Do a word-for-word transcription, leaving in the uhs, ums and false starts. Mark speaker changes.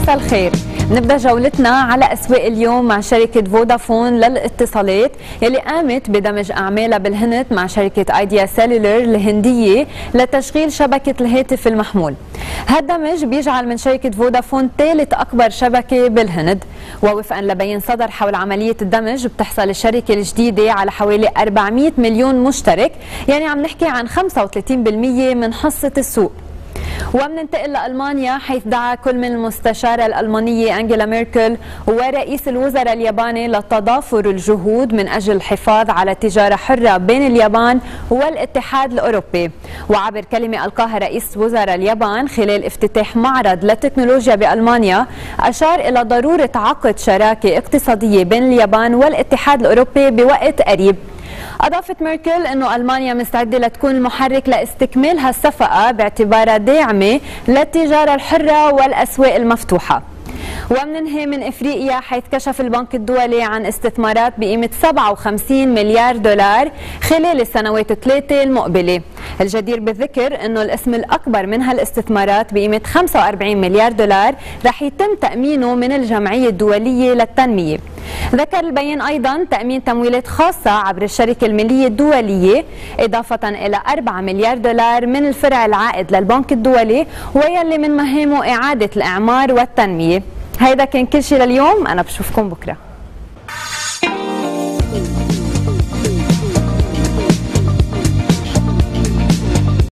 Speaker 1: مساء الخير. نبدأ جولتنا على أسواق اليوم مع شركة فودافون للاتصالات يلي قامت بدمج أعمالها بالهند مع شركة ايديا سيلولر الهندية لتشغيل شبكة الهاتف المحمول. هالدمج بيجعل من شركة فودافون ثالث أكبر شبكة بالهند، ووفقا لبيان صدر حول عملية الدمج بتحصل الشركة الجديدة على حوالي أربعمئة مليون مشترك، يعني عم نحكي عن خمسة وثلاثين بالمئة من حصة السوق. ومننتقل لألمانيا حيث دعا كل من المستشارة الألمانية أنجيلا ميركل ورئيس الوزراء الياباني لتضافر الجهود من أجل الحفاظ على تجارة حرة بين اليابان والاتحاد الأوروبي. وعبر كلمة ألقاها رئيس وزراء اليابان خلال افتتاح معرض للتكنولوجيا بألمانيا، أشار إلى ضرورة عقد شراكة اقتصادية بين اليابان والاتحاد الأوروبي بوقت قريب. أضافت ميركل أنه ألمانيا مستعدة لتكون المحرك لاستكمال هالصفقة باعتبارها داعمة للتجارة الحرة والأسواق المفتوحة. ومننهي من إفريقيا حيث كشف البنك الدولي عن استثمارات بقيمة سبعة وخمسين مليار دولار خلال السنوات الثلاثة المقبلة. الجدير بالذكر أنه القسم الأكبر من هالاستثمارات بقيمة خمسة وأربعين مليار دولار رح يتم تأمينه من الجمعية الدولية للتنمية. ذكر البيان أيضا تأمين تمويلات خاصة عبر الشركة المالية الدولية، إضافة إلى أربعة مليار دولار من الفرع العائد للبنك الدولي ويلي من مهامه إعادة الإعمار والتنمية. هيدا كان كل شيء لليوم، أنا بشوفكم بكرة.